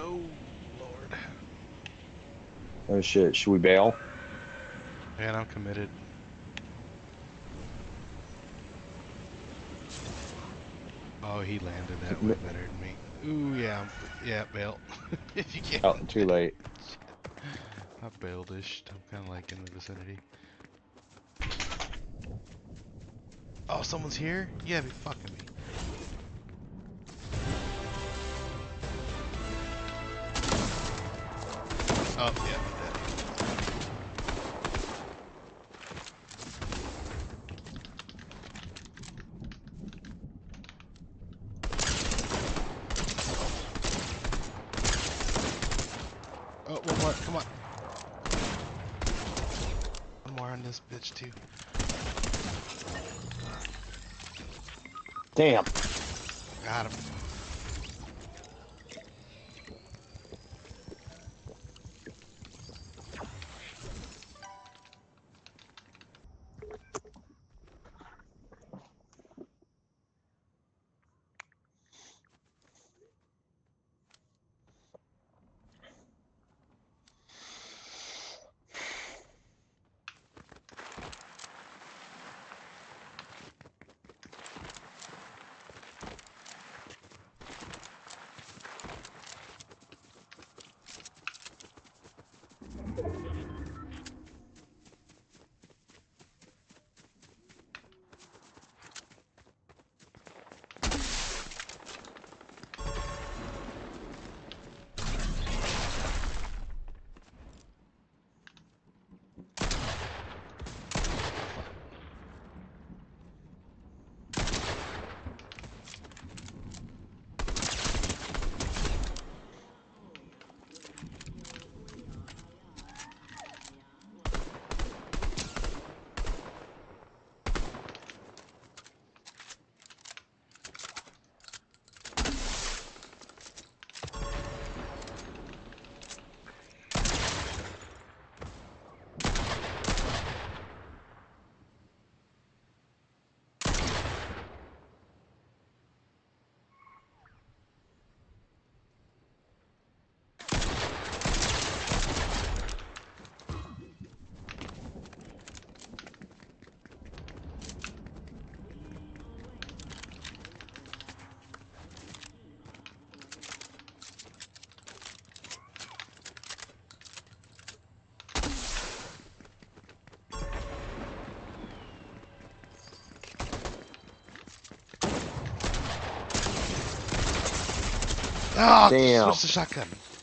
Oh, Lord. Oh shit, should we bail? Man, I'm committed. Oh, he landed that way better than me. Ooh, yeah, yeah, bail. If you can't. Oh, too late. Shit. I bailed-ish. I'm kind of like in the vicinity. Oh, someone's here? You gotta be fucking me. Oh, yeah, I'm dead. Oh, one more. Come on. One more on this bitch, too. Damn. Got him. Ah, Damn. switch the shotgun.